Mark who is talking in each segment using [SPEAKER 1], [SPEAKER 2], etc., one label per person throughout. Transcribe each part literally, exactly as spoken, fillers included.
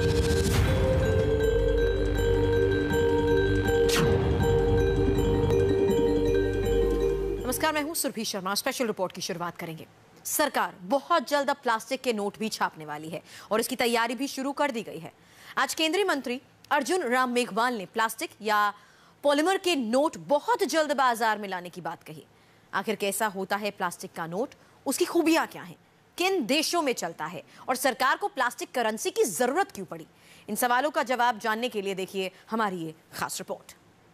[SPEAKER 1] नमस्कार, मैं हूं सुरभि शर्मा। स्पेशल रिपोर्ट की शुरुआत करेंगे। सरकार बहुत जल्द अब प्लास्टिक के नोट भी छापने वाली है और इसकी तैयारी भी शुरू कर दी गई है। आज केंद्रीय मंत्री अर्जुन राम मेघवाल ने प्लास्टिक या पॉलीमर के नोट बहुत जल्द बाजार में लाने की बात कही। आखिर कैसा होता है प्लास्टिक का नोट, उसकी खूबियां क्या हैं, किन देशों में चलता है और सरकार को प्लास्टिक करेंसी की जरूरत क्यों पड़ी, इन सवालों का जवाब जानने के लिए देखिए हमारी ये खास रिपोर्ट।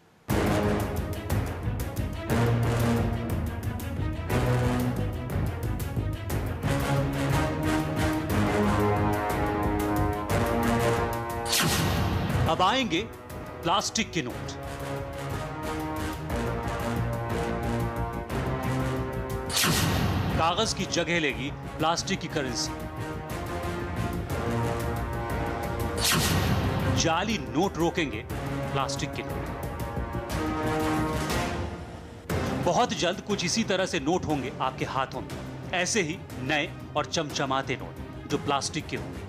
[SPEAKER 2] अब आएंगे प्लास्टिक के नोट। कागज की जगह लेगी प्लास्टिक की करेंसी। जाली नोट रोकेंगे प्लास्टिक के नोट। बहुत जल्द कुछ इसी तरह से नोट होंगे आपके हाथों में, ऐसे ही नए और चमचमाते नोट जो प्लास्टिक के होंगे।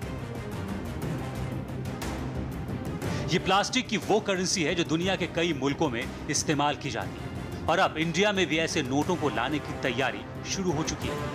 [SPEAKER 2] ये प्लास्टिक की वो करेंसी है जो दुनिया के कई मुल्कों में इस्तेमाल की जाती है और अब इंडिया में भी ऐसे नोटों को लाने की तैयारी शुरू हो चुकी है।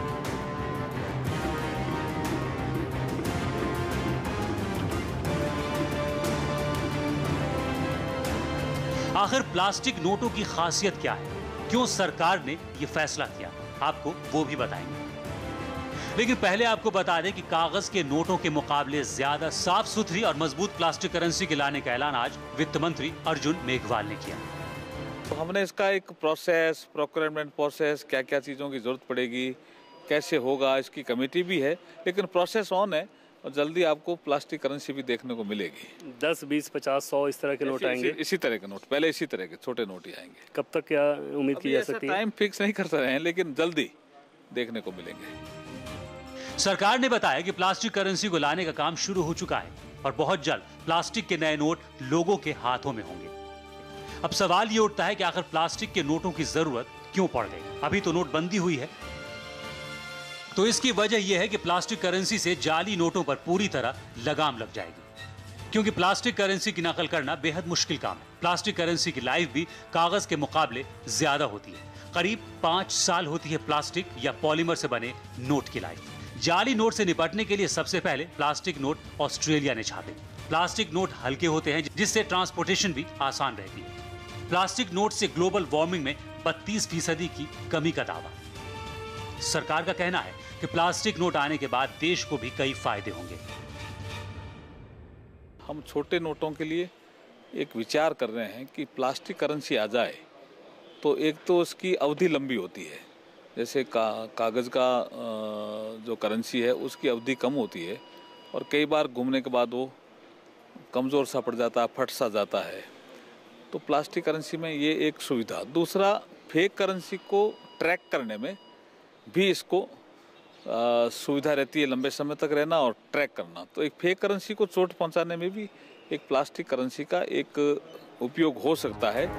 [SPEAKER 2] आखिर प्लास्टिक नोटों की खासियत क्या है, क्यों सरकार ने यह फैसला किया, आपको वो भी बताएंगे। लेकिन पहले आपको बता दें कि कागज के नोटों के मुकाबले ज्यादा साफ सुथरी और मजबूत प्लास्टिक करेंसी के लाने का ऐलान आज वित्त मंत्री अर्जुन मेघवाल ने किया।
[SPEAKER 3] तो हमने इसका एक प्रोसेस, प्रोक्योरमेंट प्रोसेस, क्या क्या चीज़ों की जरूरत पड़ेगी, कैसे होगा, इसकी कमेटी भी है, लेकिन प्रोसेस ऑन है और जल्दी आपको प्लास्टिक करेंसी भी देखने को मिलेगी।
[SPEAKER 4] दस, बीस, पचास, सौ इस तरह के नोट आएंगे।
[SPEAKER 3] इसी, इसी तरह के नोट, पहले इसी तरह के छोटे नोट ही आएंगे।
[SPEAKER 4] कब तक क्या उम्मीद की जा सकती है?
[SPEAKER 3] टाइम फिक्स नहीं कर रहे हैं, लेकिन जल्दी देखने को मिलेंगे।
[SPEAKER 2] सरकार ने बताया कि प्लास्टिक करेंसी को लाने का काम शुरू हो चुका है और बहुत जल्द प्लास्टिक के नए नोट लोगों के हाथों में होंगे। अब सवाल ये उठता है कि आखिर प्लास्टिक के नोटों की जरूरत क्यों पड़ गई? अभी तो नोटबंदी हुई है। तो इसकी वजह यह है कि प्लास्टिक करेंसी से जाली नोटों पर पूरी तरह लगाम लग जाएगी, क्योंकि प्लास्टिक करेंसी की नकल करना बेहद मुश्किल काम है। प्लास्टिक करेंसी की लाइफ भी कागज के मुकाबले ज्यादा होती है। करीब पांच साल होती है प्लास्टिक या पॉलीमर से बने नोट की लाइफ। जाली नोट से निपटने के लिए सबसे पहले प्लास्टिक नोट ऑस्ट्रेलिया ने छापे। प्लास्टिक नोट हल्के होते हैं, जिससे ट्रांसपोर्टेशन भी आसान रहती है। प्लास्टिक नोट से ग्लोबल वार्मिंग में बत्तीस फीसदी की कमी का दावा। सरकार का कहना है कि प्लास्टिक नोट आने के बाद देश को भी कई फायदे होंगे।
[SPEAKER 3] हम छोटे नोटों के लिए एक विचार कर रहे हैं कि प्लास्टिक करेंसी आ जाए तो एक तो उसकी अवधि लंबी होती है, जैसे का कागज़ का जो करेंसी है उसकी अवधि कम होती है और कई बार घूमने के बाद वो कमज़ोर सा पड़ जाता है, फट सा जाता है। तो प्लास्टिक करेंसी में ये एक सुविधा। दूसरा, फेक करेंसी को ट्रैक करने में भी इसको आ, सुविधा रहती है, लंबे समय तक रहना और ट्रैक करना। तो एक फेक करेंसी को चोट पहुंचाने में भी एक प्लास्टिक करेंसी का एक उपयोग हो सकता है।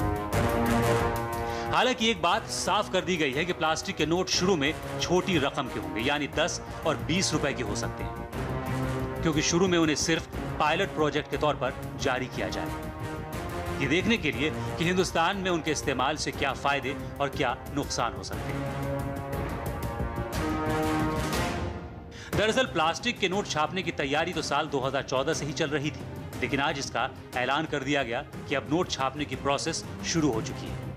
[SPEAKER 2] हालांकि एक बात साफ कर दी गई है कि प्लास्टिक के नोट शुरू में छोटी रकम के होंगे, यानी दस और बीस रुपए के हो सकते हैं, क्योंकि शुरू में उन्हें सिर्फ पायलट प्रोजेक्ट के तौर पर जारी किया जाए, ये देखने के लिए कि हिंदुस्तान में उनके इस्तेमाल से क्या फायदे और क्या नुकसान हो सकते हैं। दरअसल प्लास्टिक के नोट छापने की तैयारी तो साल दो हज़ार चौदह से ही चल रही थी, लेकिन आज इसका ऐलान कर दिया गया कि अब नोट छापने की प्रोसेस शुरू हो चुकी है।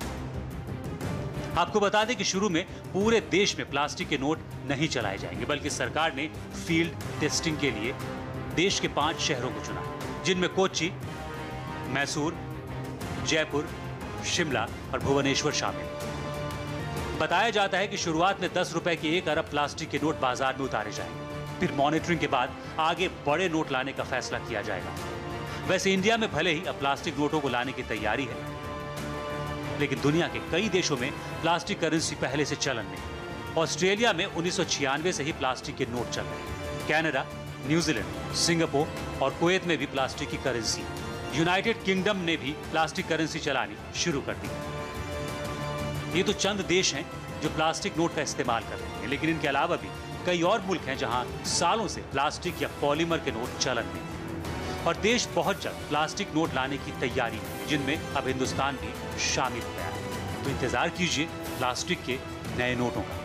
[SPEAKER 2] आपको बता दें कि शुरू में पूरे देश में प्लास्टिक के नोट नहीं चलाए जाएंगे, बल्कि सरकार ने फील्ड टेस्टिंग के लिए देश के पांच शहरों को चुना, जिनमें कोच्चि, मैसूर, जयपुर, शिमला और भुवनेश्वर शामिल। बताया जाता है कि शुरुआत में दस रुपए के एक अरब प्लास्टिक के नोट बाजार में उतारे जाएंगे, फिर मॉनिटरिंग के बाद आगे बड़े नोट लाने का फैसला किया जाएगा। वैसे इंडिया में भले ही अब प्लास्टिक नोटों को लाने की तैयारी है, लेकिन दुनिया के कई देशों में प्लास्टिक करेंसी पहले से चलन में। ऑस्ट्रेलिया में उन्नीस सौ छियानवे से ही प्लास्टिक के नोट चल रहे हैं। कनाडा, न्यूजीलैंड, सिंगापुर और कुवैत में भी प्लास्टिक की करेंसी। यूनाइटेड किंगडम ने भी प्लास्टिक करेंसी चलानी शुरू कर दी। ये तो चंद देश हैं जो प्लास्टिक नोट का इस्तेमाल कर रहे हैं, लेकिन इनके अलावा भी कई और मुल्क हैं जहां सालों से प्लास्टिक या पॉलीमर के नोट चलन में हैं। और देश बहुत जल्द प्लास्टिक नोट लाने की तैयारी है, जिनमें अब हिंदुस्तान भी शामिल हो गया है। तो इंतजार कीजिए प्लास्टिक के नए नोटों का।